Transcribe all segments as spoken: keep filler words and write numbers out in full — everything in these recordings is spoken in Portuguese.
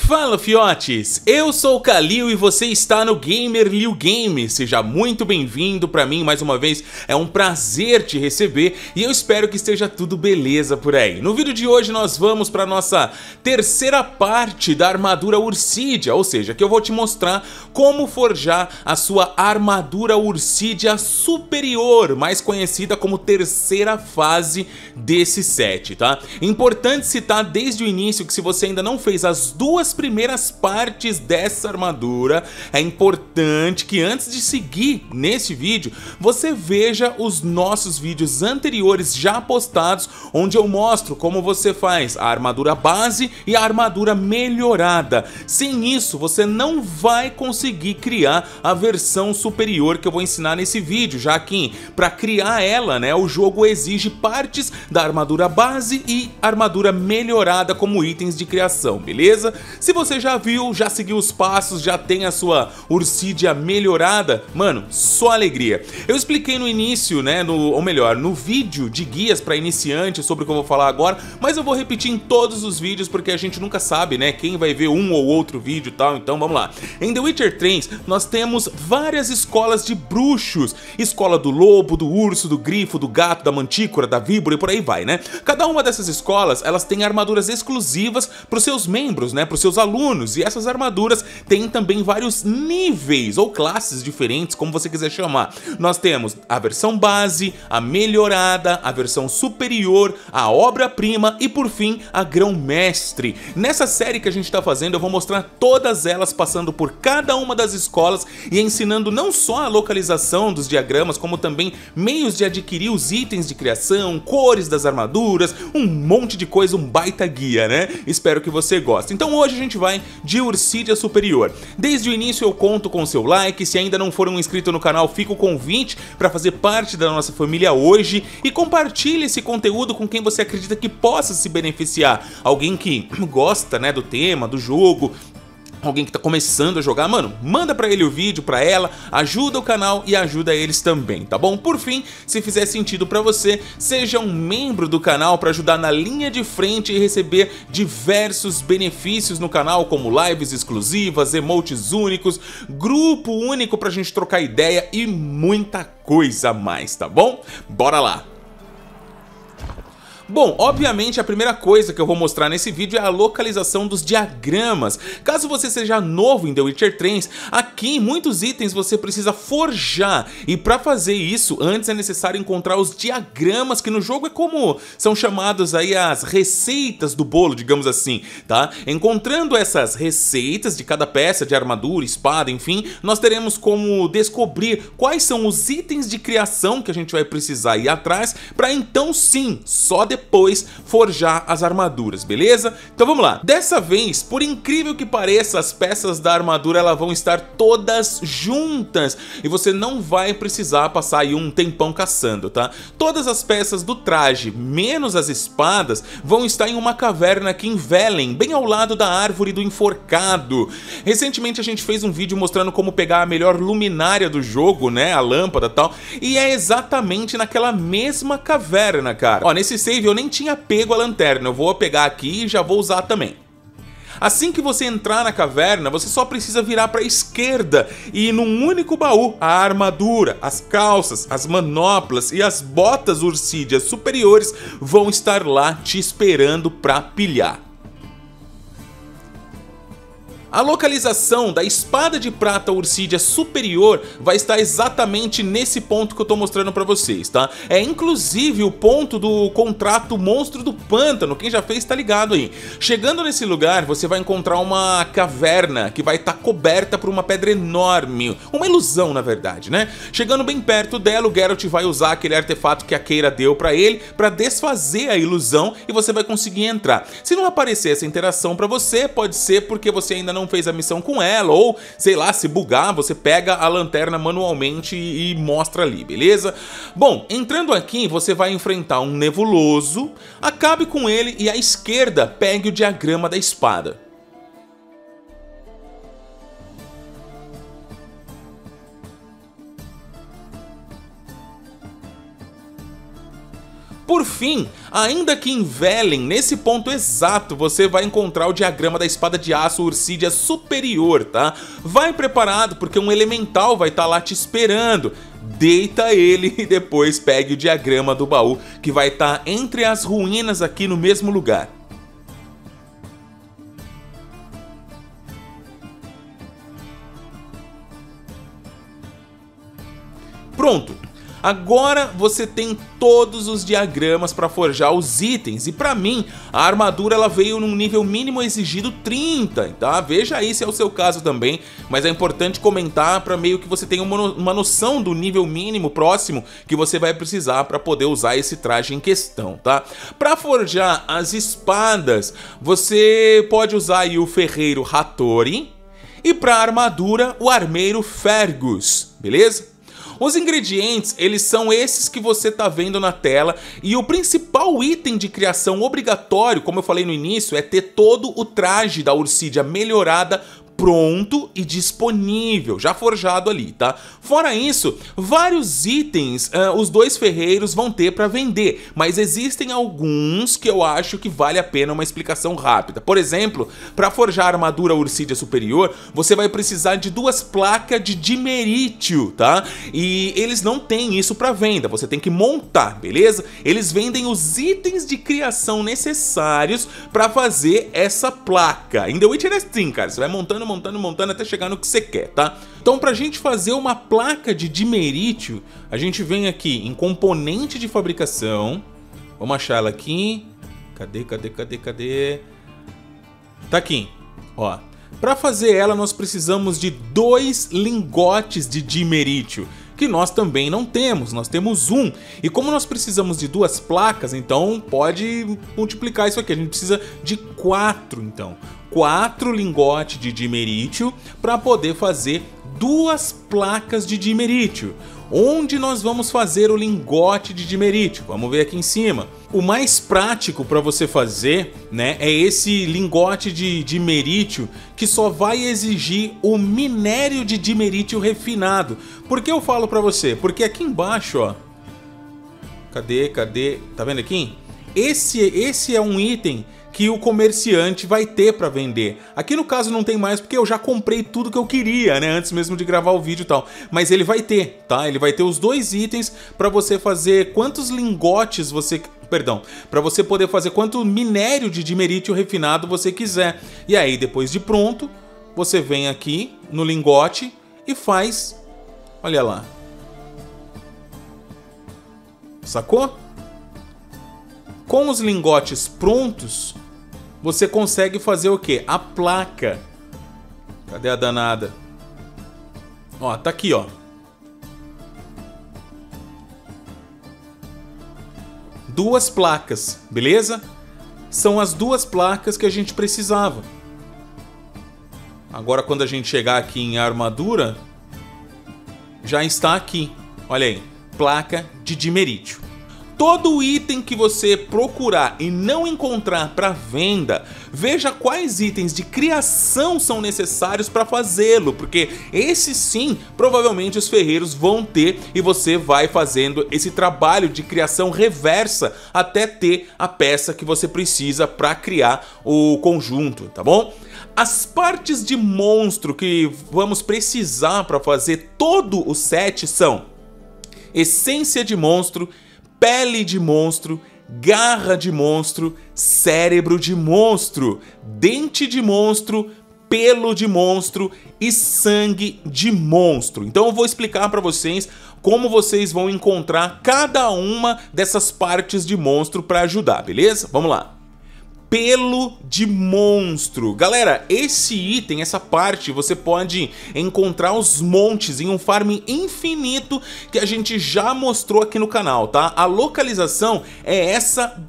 Fala, fiotes! Eu sou o Kalil e você está no Gamer Liu Game. Seja muito bem-vindo pra mim mais uma vez, é um prazer te receber e eu espero que esteja tudo beleza por aí. No vídeo de hoje nós vamos para nossa terceira parte da armadura Ursídia, ou seja, que eu vou te mostrar como forjar a sua armadura Ursídia superior, mais conhecida como terceira fase desse set, tá? Importante citar desde o início que se você ainda não fez as duas primeiras partes dessa armadura, é importante que antes de seguir nesse vídeo, você veja os nossos vídeos anteriores já postados, onde eu mostro como você faz a armadura base e a armadura melhorada. Sem isso, você não vai conseguir criar a versão superior que eu vou ensinar nesse vídeo, já que para criar ela, né, o jogo exige partes da armadura base e armadura melhorada como itens de criação, beleza? Se você já viu, já seguiu os passos, já tem a sua Ursídia melhorada, mano, só alegria. Eu expliquei no início, né, no, ou melhor, no vídeo de guias para iniciantes sobre o que eu vou falar agora, mas eu vou repetir em todos os vídeos porque a gente nunca sabe, né, quem vai ver um ou outro vídeo e tal, então vamos lá. Em The Witcher três, nós temos várias escolas de bruxos, escola do lobo, do urso, do grifo, do gato, da mantícora, da víbora e por aí vai, né? Cada uma dessas escolas, elas têm armaduras exclusivas para os seus membros, né, para os seus alunos, e essas armaduras têm também vários níveis ou classes diferentes, como você quiser chamar. Nós temos a versão base, a melhorada, a versão superior, a obra-prima e por fim a grão-mestre. Nessa série que a gente está fazendo eu vou mostrar todas elas passando por cada uma das escolas e ensinando não só a localização dos diagramas, como também meios de adquirir os itens de criação, cores das armaduras, um monte de coisa, um baita guia, né? Espero que você goste. Então hoje a gente vai de Ursídia superior. Desde o início eu conto com o seu like, se ainda não for um inscrito no canal, fica o convite para fazer parte da nossa família hoje e compartilhe esse conteúdo com quem você acredita que possa se beneficiar. Alguém que gosta, né, do tema, do jogo, alguém que tá começando a jogar, mano, manda pra ele o vídeo, pra ela, ajuda o canal e ajuda eles também, tá bom? Por fim, se fizer sentido pra você, seja um membro do canal pra ajudar na linha de frente e receber diversos benefícios no canal, como lives exclusivas, emotes únicos, grupo único pra gente trocar ideia e muita coisa a mais, tá bom? Bora lá! Bom, obviamente a primeira coisa que eu vou mostrar nesse vídeo é a localização dos diagramas. Caso você seja novo em The Witcher três, aqui muitos itens você precisa forjar, e para fazer isso, antes é necessário encontrar os diagramas, que no jogo é como são chamados aí as receitas do bolo, digamos assim, tá? Encontrando essas receitas de cada peça de armadura, espada, enfim, nós teremos como descobrir quais são os itens de criação que a gente vai precisar ir atrás, para então sim, só depois depois forjar as armaduras, beleza? Então vamos lá. Dessa vez, por incrível que pareça, as peças da armadura elas vão estar todas juntas e você não vai precisar passar aí um tempão caçando, tá? Todas as peças do traje, menos as espadas, vão estar em uma caverna aqui em Velen, bem ao lado da árvore do enforcado. Recentemente a gente fez um vídeo mostrando como pegar a melhor luminária do jogo, né? A lâmpada e tal, e é exatamente naquela mesma caverna, cara. Ó, nesse save eu nem tinha pego a lanterna, eu vou pegar aqui e já vou usar também. Assim que você entrar na caverna, você só precisa virar para a esquerda e num único baú, a armadura, as calças, as manoplas e as botas Ursídias superiores vão estar lá te esperando para pilhar. A localização da espada de prata Ursídia superior vai estar exatamente nesse ponto que eu tô mostrando pra vocês, tá? É inclusive o ponto do contrato monstro do pântano, quem já fez tá ligado aí. Chegando nesse lugar, você vai encontrar uma caverna que vai estar coberta por uma pedra enorme, uma ilusão na verdade, né? Chegando bem perto dela, o Geralt vai usar aquele artefato que a Keira deu pra ele pra desfazer a ilusão e você vai conseguir entrar. Se não aparecer essa interação pra você, pode ser porque você ainda não fez a missão com ela, ou sei lá, se bugar, você pega a lanterna manualmente e mostra ali, beleza? Bom, entrando aqui você vai enfrentar um nebuloso, acabe com ele e à esquerda pegue o diagrama da espada. por fim, ainda que em Velen, nesse ponto exato, você vai encontrar o diagrama da espada de aço Ursídia superior, tá? Vai preparado, porque um elemental vai estar lá te esperando. Deita ele e depois pegue o diagrama do baú, que vai estar entre as ruínas aqui no mesmo lugar. Pronto! Agora você tem todos os diagramas para forjar os itens, e para mim a armadura ela veio num nível mínimo exigido trinta, tá? Veja aí se é o seu caso também, mas é importante comentar para meio que você tenha uma, uma noção do nível mínimo próximo que você vai precisar para poder usar esse traje em questão, tá? Para forjar as espadas, você pode usar aí o ferreiro Hattori, e para armadura o armeiro Fergus, beleza? Os ingredientes, eles são esses que você tá vendo na tela, e o principal item de criação obrigatório, como eu falei no início, é ter todo o traje da Ursídia melhorada pronto e disponível, já forjado ali, tá? Fora isso, vários itens uh, os dois ferreiros vão ter para vender, mas existem alguns que eu acho que vale a pena uma explicação rápida. Por exemplo, para forjar a armadura Ursídia superior, você vai precisar de duas placas de dimerítio, tá? E eles não têm isso para venda, você tem que montar, beleza? Eles vendem os itens de criação necessários para fazer essa placa. In The Witcher é assim, cara, você vai montando montando, montando até chegar no que você quer, tá? Então, pra gente fazer uma placa de dimerítio, a gente vem aqui em componente de fabricação. Vamos achar ela aqui. Cadê, cadê, cadê, cadê? Tá aqui, ó. Pra fazer ela, nós precisamos de dois lingotes de dimerítio, que nós também não temos, nós temos um. E como nós precisamos de duas placas, então pode multiplicar isso aqui. A gente precisa de quatro, então. Quatro lingotes de dimerítio para poder fazer duas placas de dimerítio. Onde nós vamos fazer o lingote de dimerítio? Vamos ver aqui em cima. O mais prático para você fazer, né, é esse lingote de dimerítio que só vai exigir o minério de dimerítio refinado. Por que eu falo para você? Porque aqui embaixo, ó, cadê, cadê? Tá vendo aqui? Esse, esse é um item que o comerciante vai ter para vender. Aqui no caso não tem mais porque eu já comprei tudo que eu queria, né, antes mesmo de gravar o vídeo e tal. Mas ele vai ter, tá? Ele vai ter os dois itens para você fazer quantos lingotes você... Perdão, para você poder fazer quanto minério de dimerítio refinado você quiser. E aí, depois de pronto, você vem aqui no lingote e faz... Olha lá. Sacou? Com os lingotes prontos, você consegue fazer o quê? A placa. Cadê a danada? Ó, tá aqui, ó. Duas placas, beleza? São as duas placas que a gente precisava. Agora, quando a gente chegar aqui em armadura, já está aqui. Olha aí, placa de dimerítio. Todo item que você procurar e não encontrar para venda, veja quais itens de criação são necessários para fazê-lo, porque esses sim, provavelmente os ferreiros vão ter, e você vai fazendo esse trabalho de criação reversa até ter a peça que você precisa para criar o conjunto, tá bom? As partes de monstro que vamos precisar para fazer todo o set são essência de monstro, pele de monstro, garra de monstro, cérebro de monstro, dente de monstro, pelo de monstro e sangue de monstro. Então eu vou explicar para vocês como vocês vão encontrar cada uma dessas partes de monstro para ajudar, beleza? Vamos lá. Pelo de monstro. Galera, esse item, essa parte, você pode encontrar os montes em um farm infinito que a gente já mostrou aqui no canal, tá? A localização é essa daqui.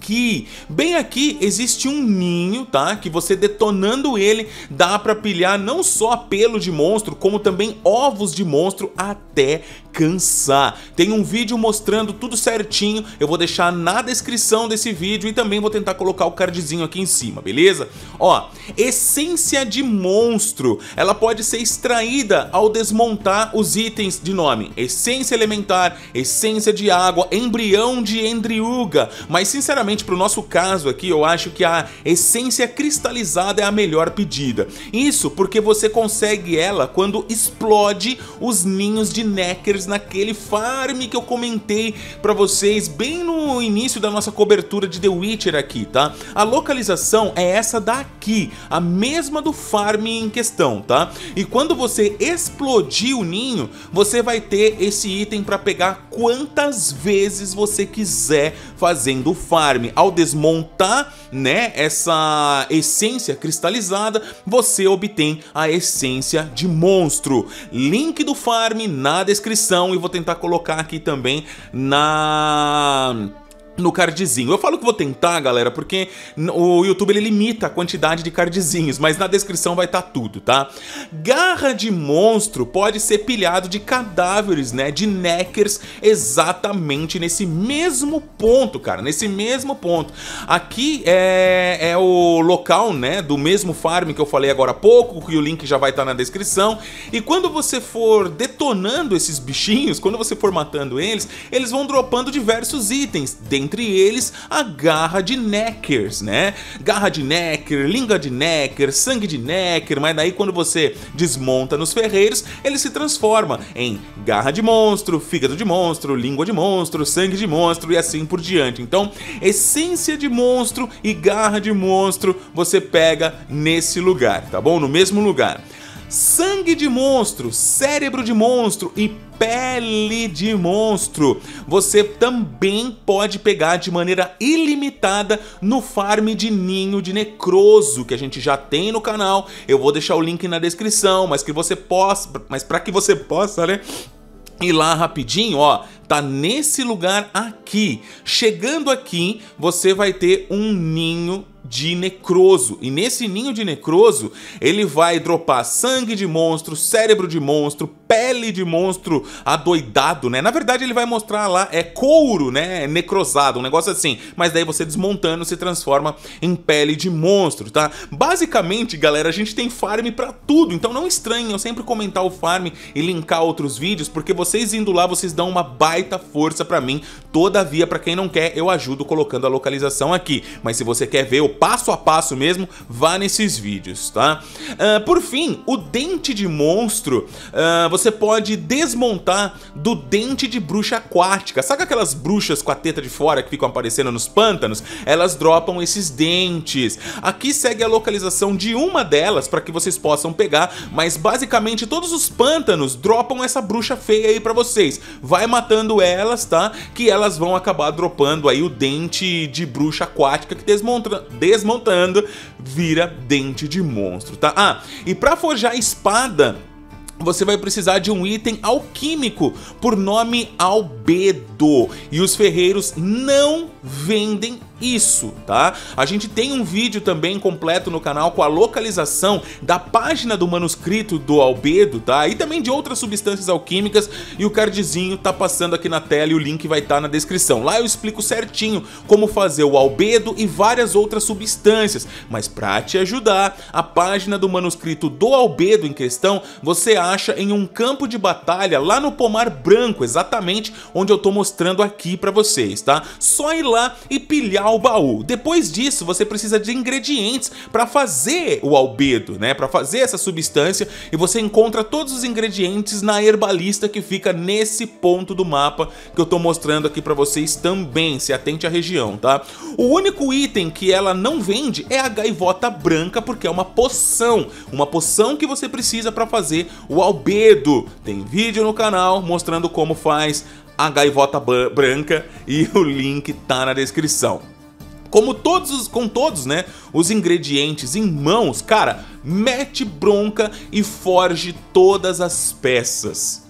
aqui. Bem aqui existe um ninho, tá? Que você detonando ele dá pra pilhar não só pelo de monstro, como também ovos de monstro até cansar. Tem um vídeo mostrando tudo certinho, eu vou deixar na descrição desse vídeo e também vou tentar colocar o cardzinho aqui em cima, beleza? Ó, essência de monstro, ela pode ser extraída ao desmontar os itens de nome essência elementar, essência de água, embrião de Endriuga, mas sinceramente pro nosso caso aqui eu acho que a essência cristalizada é a melhor pedida. Isso porque você consegue ela quando explode os ninhos de Neckers naquele farm que eu comentei pra vocês bem no início da nossa cobertura de The Witcher aqui, tá? A localização é essa daqui, a mesma do farm em questão, tá? E quando você explodir o ninho, você vai ter esse item pra pegar quantas vezes você quiser fazendo o farm. Ao desmontar, né, essa essência cristalizada, você obtém a essência de monstro. Link do farm na descrição e vou tentar colocar aqui também na... no cardzinho. Eu falo que vou tentar, galera, porque o YouTube ele limita a quantidade de cardzinhos, mas na descrição vai estar tudo, tá? Garra de monstro pode ser pilhado de cadáveres, né, de Neckers, exatamente nesse mesmo ponto, cara, nesse mesmo ponto. Aqui é, é o local, né, do mesmo farm que eu falei agora há pouco, que o link já vai estar na descrição, e quando você for detonando esses bichinhos, quando você for matando eles, eles vão dropando diversos itens, entre eles a garra de Neckers, né? Garra de Necker, língua de Necker, sangue de Necker, mas daí quando você desmonta nos ferreiros, ele se transforma em garra de monstro, fígado de monstro, língua de monstro, sangue de monstro e assim por diante. Então, essência de monstro e garra de monstro você pega nesse lugar, tá bom? No mesmo lugar. Sangue de monstro, cérebro de monstro e pele de monstro você também pode pegar de maneira ilimitada no farm de ninho de necroso que a gente já tem no canal. Eu vou deixar o link na descrição, mas que você possa, mas para que você possa, né, ir lá rapidinho, ó, tá nesse lugar aqui. Chegando aqui, você vai ter um ninho de necroso, e nesse ninho de necroso ele vai dropar sangue de monstro, cérebro de monstro, pele de monstro adoidado, né? Na verdade ele vai mostrar lá, é couro, né? Necrosado, um negócio assim, mas daí você desmontando se transforma em pele de monstro, tá? Basicamente, galera, a gente tem farm pra tudo, então não estranhem eu sempre comentar o farm e linkar outros vídeos, porque vocês indo lá, vocês dão uma baita força pra mim. Todavia, pra quem não quer, eu ajudo colocando a localização aqui, mas se você quer ver o passo a passo mesmo, vá nesses vídeos, tá? Uh, por fim, o dente de monstro, uh, você pode desmontar do dente de bruxa aquática. Sabe aquelas bruxas com a teta de fora que ficam aparecendo nos pântanos? Elas dropam esses dentes. Aqui segue a localização de uma delas para que vocês possam pegar, mas basicamente todos os pântanos dropam essa bruxa feia aí pra vocês. Vai matando elas, tá? Que elas vão acabar dropando aí o dente de bruxa aquática que desmonta desmontando vira dente de monstro, tá? Ah, e pra forjar a espada você vai precisar de um item alquímico por nome Albedo, e os ferreiros não vendem isso, tá? A gente tem um vídeo também completo no canal com a localização da página do manuscrito do Albedo, tá? E também de outras substâncias alquímicas, e o cardzinho tá passando aqui na tela e o link vai estar na descrição. Lá eu explico certinho como fazer o Albedo e várias outras substâncias, mas pra te ajudar, a página do manuscrito do Albedo em questão você acha em um campo de batalha lá no Pomar Branco, exatamente onde eu tô mostrando aqui pra vocês, tá? Só ir lá e pilhar o baú. Depois disso, você precisa de ingredientes para fazer o albedo, né? Para fazer essa substância, e você encontra todos os ingredientes na herbalista que fica nesse ponto do mapa que eu tô mostrando aqui para vocês também. Se atente à região, tá? O único item que ela não vende é a gaivota branca, porque é uma poção, uma poção que você precisa para fazer o albedo. Tem vídeo no canal mostrando como faz a gaivota branca e o link tá na descrição. Como todos os, com todos, né, os ingredientes em mãos, cara, mete bronca e forge todas as peças.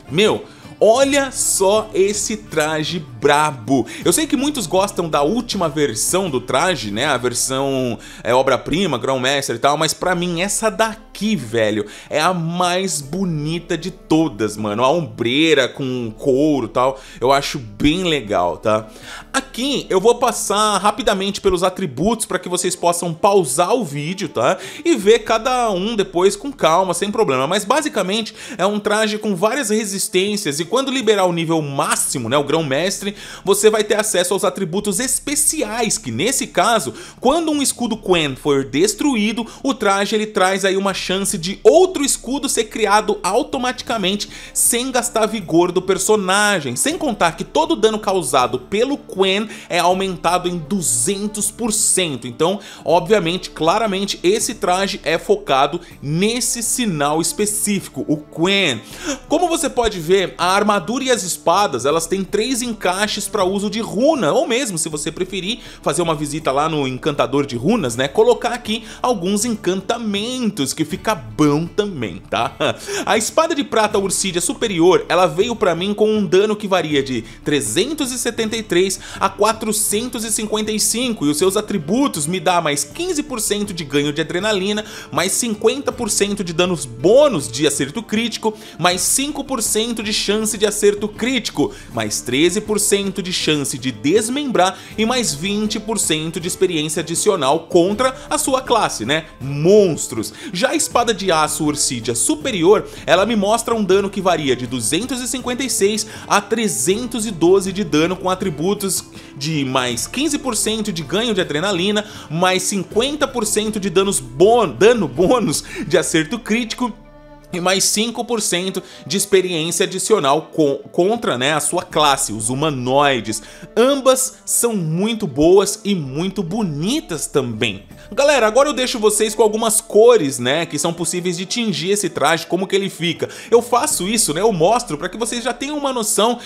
Meu, olha só esse traje brabo. Eu sei que muitos gostam da última versão do traje, né? A versão é, obra-prima, Grandmaster e tal, mas pra mim essa daqui, velho, é a mais bonita de todas, mano. A ombreira com couro e tal, eu acho bem legal, tá? Aqui eu vou passar rapidamente pelos atributos para que vocês possam pausar o vídeo, tá? E ver cada um depois com calma, sem problema. Mas basicamente é um traje com várias resistências e quando liberar o nível máximo, né, o Grão-Mestre, você vai ter acesso aos atributos especiais, que nesse caso, quando um escudo Quen for destruído, o traje ele traz aí uma chance de outro escudo ser criado automaticamente, sem gastar vigor do personagem, sem contar que todo o dano causado pelo Quen é aumentado em duzentos por cento, então, obviamente, claramente, esse traje é focado nesse sinal específico, o Quen. Como você pode ver, a armadura e as espadas, elas têm três encaixes para uso de runa, ou mesmo, se você preferir, fazer uma visita lá no encantador de runas, né, colocar aqui alguns encantamentos, que fica bom também, tá? A espada de prata Ursídia superior, ela veio pra mim com um dano que varia de trezentos e setenta e três a quatrocentos e cinquenta e cinco, e os seus atributos me dá mais quinze por cento de ganho de adrenalina, mais cinquenta por cento de danos bônus de acerto crítico, mais cinco por cento de chance de acerto crítico, mais treze por cento de chance de desmembrar e mais vinte por cento de experiência adicional contra a sua classe, né? Monstros. Já a espada de aço Ursídia superior, ela me mostra um dano que varia de duzentos e cinquenta e seis a trezentos e doze de dano com atributos de mais quinze por cento de ganho de adrenalina, mais cinquenta por cento de danos bon dano bônus de acerto crítico e mais cinco por cento de experiência adicional co contra, né, a sua classe, os humanoides. Ambas são muito boas e muito bonitas também. Galera, agora eu deixo vocês com algumas cores, né, que são possíveis de tingir esse traje, como que ele fica. Eu faço isso, né, eu mostro para que vocês já tenham uma noção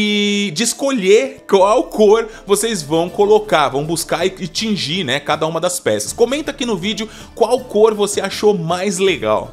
e de escolher qual cor vocês vão colocar, vão buscar e, e tingir, né, cada uma das peças. Comenta aqui no vídeo qual cor você achou mais legal.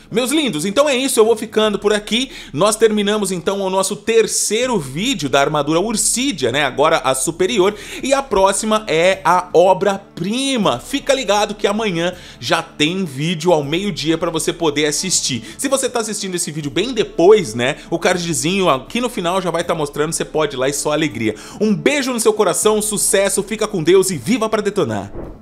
Meus lindos, então é isso, eu vou ficando por aqui. Nós terminamos então o nosso terceiro vídeo da armadura Ursídia, né? Agora a superior, e a próxima é a obra-prima. Fica ligado que amanhã já tem vídeo ao meio-dia para você poder assistir. Se você tá assistindo esse vídeo bem depois, né? O cardzinho aqui no final já vai estar mostrando, você pode ir lá e só alegria. Um beijo no seu coração, sucesso, fica com Deus e viva pra detonar!